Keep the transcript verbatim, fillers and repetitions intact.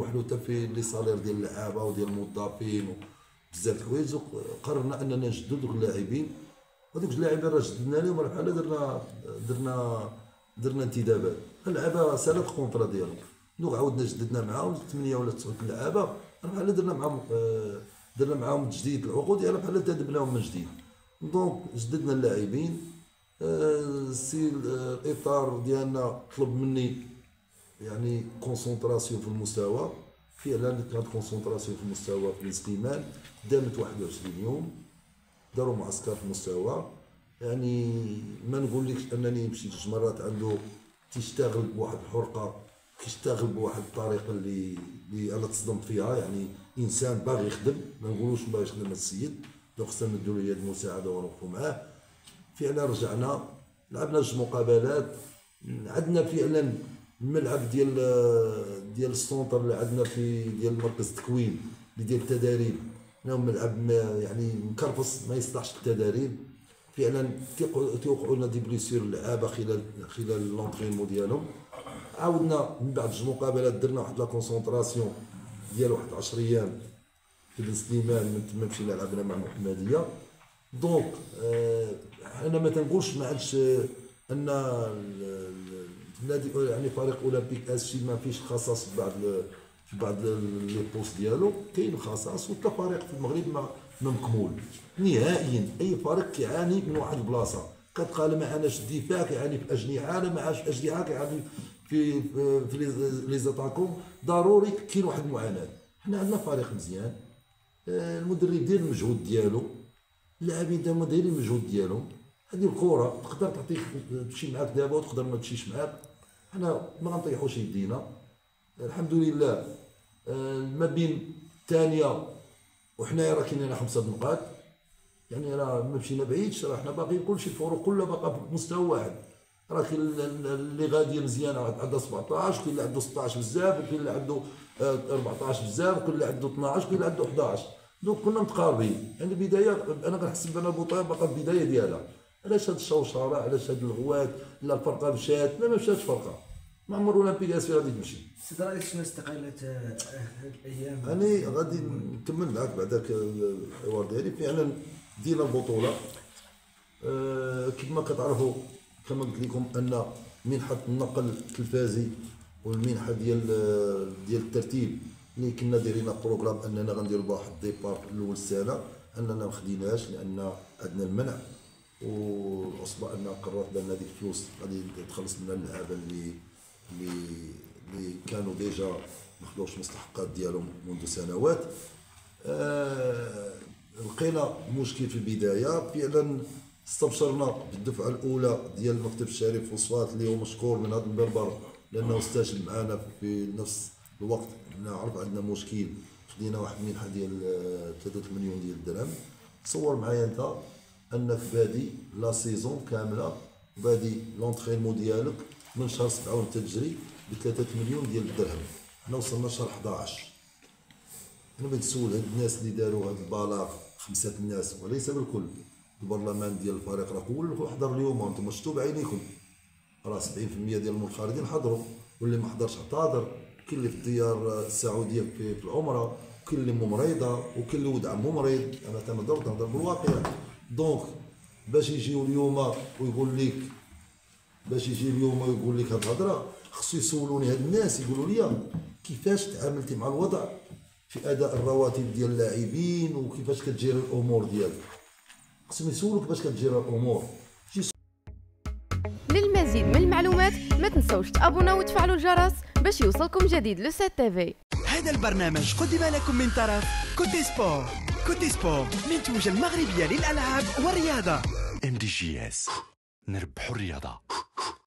نروحوا حتى في لي سالير ديال اللعابه وديال الموظفين وبزاف د الحوايج. قررنا اننا نجددوا دوك اللاعبين، هذوك اللاعبين راه جددنا لهم، راه بحال درنا درنا درنا انتدابات. اللعابه سالات الكونطرا ديالهم، دوك عاودنا جددنا معاهم ثمانيه ولا تسعه اللعابه، راه بحال درنا معاهم درنا معاهم تجديد العقود ديالهم، بحال تدبناهم من جديد. دونك جددنا اللاعبين. السي الاطار ديالنا طلب مني يعني كونسونطراسيون في المستوى، فعلا كانت كونسونطراسيون في المستوى في سليمان، دامت واحد وعشرين يوم، داروا معسكر في المستوى. يعني ما نقولكش انني مشيت جوج مرات عنده تيشتغل بواحد الحرقه، كيشتغل بواحد الطريقه اللي اللي انا تصدمت فيها. يعني انسان باغي يخدم، ما نقولوش باغي يخدم هذا السيد، دونك خصنا نديرو له يد المساعده ونوقفوا معاه. فعلا رجعنا لعبنا جوج مقابلات، عندنا فعلا الملعب ديال ديال السونتر اللي عندنا في ديال مركز التكوين اللي ديال التدريب، انه ملعب يعني مكرفص ما يصلحش للتدريب. فعلا تيوقعوا لنا دي بليسير اللعابه خلال خلال لونطرينمون ديالهم. عاودنا من بعد جوج مقابلات درنا واحد لا كونسونطراسيون ديال واحد عشرة ايام في بن سليمان، من تما مشينا لعبنا مع المحمديه. دونك آه انا ما تنقولش ما عادش ان النادي يعني فريق اولمبيك اسشي ما فيش خصاص في بعض في بعض لي بوست ديالو، كاين خصاص، وحتى فريق في المغرب ما ما مكمول نهائيا. اي فريق كيعاني من واحد البلاصه، كتلقى ما عاناش الدفاع كيعاني في الاجنحه، لا ما عاناش الاجنحه كيعاني في في, في لي زاتاكون. ضروري كاين واحد المعاناه. حنا عندنا فريق مزيان، المدرب داير المجهود ديالو، اللاعبين دابا دايرين المجهود ديالهم. هذه الكره تقدر تعطيك تمشي معاك دابا وتقدر ما تمشيش معاك، حنا ما غنطيحوش يدينا الحمد لله. ما بين الثانيه وحنايا راه كاين لنا خمسه نقاط، يعني راه ما مشينا بعيدش، راه حنا باقيين كلشي الفروق كلها باقا في مستوى واحد. راه كاين اللي غاديه مزيانه عندها سبعطاش، كاين اللي عنده ستطاش بزاف، وكاين اللي عنده أربعطاش بزاف، وكاين اللي عنده اثناش، وكاين اللي عنده حداش. دونك كنا متقاربين. يعني البدايه انا كنحسب ان البطوله باقا في البدايه ديالها. علاش هاد الشوشره، علاش هاد الغوات، لا الفرقه مشات، لا ما مشاتش فرقه، ما عمر اولمبيك اسفي غادي تمشي. سي رأيك شنو استقالت هاد الايام؟ انا غادي نكمل معاك بعداك الحوار ديالي. فعلا دينا البطوله أه كما كتعرفوا، كما قلت لكم ان منحه النقل التلفازي والمنحه ديال ديال الترتيب اللي كنا دايرين بروغرام اننا غنديروا بواحد ديبار في الاول السنه، اننا ما خديناش لان عندنا المنع، واصبح ان قررت بان هذيك الفلوس غادي تخلص لنا اللعابه اللي اللي اللي كانوا ديجا ما خداوش المستحقات ديالهم منذ سنوات. آه لقينا مشكل في البدايه، فعلا استبشرنا بالدفعه الاولى ديال المكتب الشريف في وصفات اللي هو مشكور من هذا المنبر لانه استشهد معنا في نفس الوقت. نعرف عندنا مشكل، خدينا واحد المنحه ديال ثلاثة مليون ديال الدرهم. تصور معايا انت انك بادي لا سيزون كامله، بادي لونطرينمون ديالك من شهر سبعة وانت تجري ب ثلاثة مليون ديال الدرهم. حنا وصلنا شهر حداش. انا بنسول هاد الناس اللي داروا هاد البلاغ، خمسه الناس وليس بالكل، البرلمان ديال الفريق راه كله حضر اليوم وانتم شفتوا بعينيكم، راه سبعين بالمئة ديال المنخرطين حضروا، واللي ما حضرش اعتذر. كاين اللي في الديار السعوديه في, في العمره، وكاين اللي مريضه، وكاين اللي ولد عمو مريض. انا تنهضر تنهضر بالواقع. دونك باش يجيو اليوم ويقول لك باش يجي اليوم ويقول لك هاد الهضره، خصو يسولوني هاد الناس يقولوا لي كيفاش تعاملتي مع الوضع في اداء الرواتب ديال اللاعبين وكيفاش كتجير الامور ديالك. خصهم يسولوك باش كتجير الامور. للمزيد من المعلومات ما تنسوش تابوناو وتفعلوا الجرس باش يوصلكم جديد لو سات تيفي. هذا البرنامج قدم لكم من طرف كوتي سبور. كوتي سبور منتوجة المغربية للألعاب والرياضة. ام دي جي اس، نربحوا الرياضة.